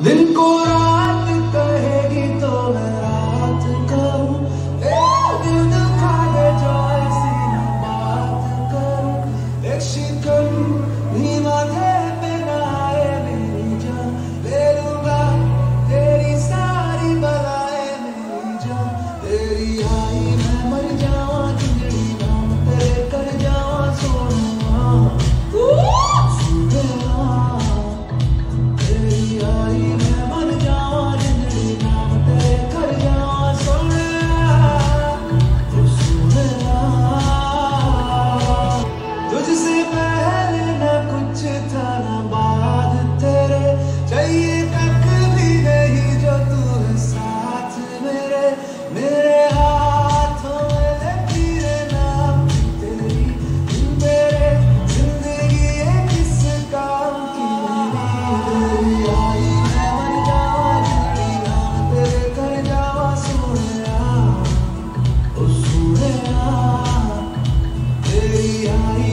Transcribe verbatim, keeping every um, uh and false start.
दिन को रात कहेगी तो मैं रात करूं, ए दिल दुखा दे जो ऐसी ना बात करूं। एक शिकन भी माथे पे ना आए मेरी जान, ले लूंगा तेरी सारी बलाएं मेरी जान। तेरी आई मैं मर जावा, जिंदड़ी नाम तेरे कर जावा सोना सोना। तेरी आई मैं मर जावा, जिंदड़ी नाम तेरे कर जावा सोना सोना। तुझसे पहले न कुछ था न बाद तेरे, चाहिए तक भी नहीं जो तू है साथ मेरे। मेरे हाथों में लकीरें नाम की तेरी, मेरे जिंदगी है किस काम की मेरी। तेरी आई मैं मर जावा, जिंदड़ी नाम तेरे कर जावा सोना ओ सोना। तेरी आई